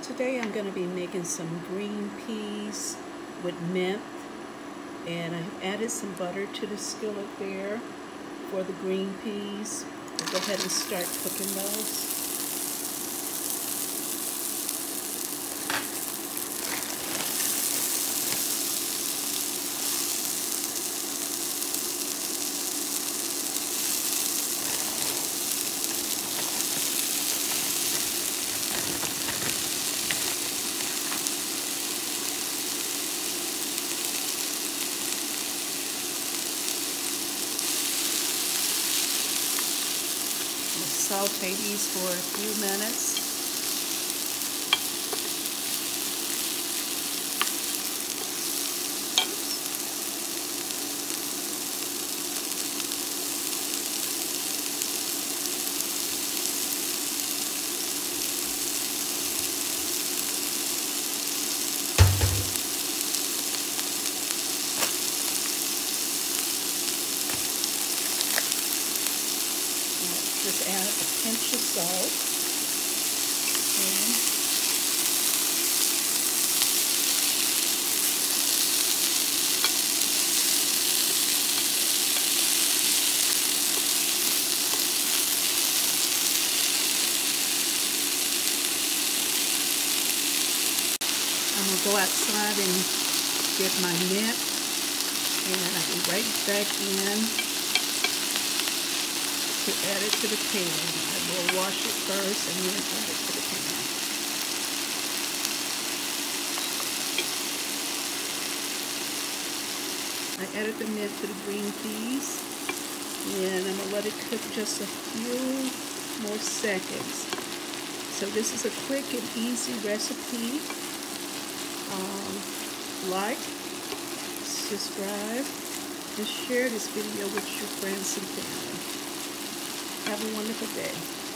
Today I'm going to be making some green peas with mint, and I've added some butter to the skillet there for the green peas. I'll go ahead and start cooking those. Saute these for a few minutes. Just add a pinch of salt. I'm going to go outside and get my mint, and I'll be right back in to add it to the pan. I will wash it first and then add it to the pan. I added the mint to the green peas, and I'm going to let it cook just a few more seconds. So this is a quick and easy recipe. Like, subscribe, and share this video with your friends and family. Have a wonderful day.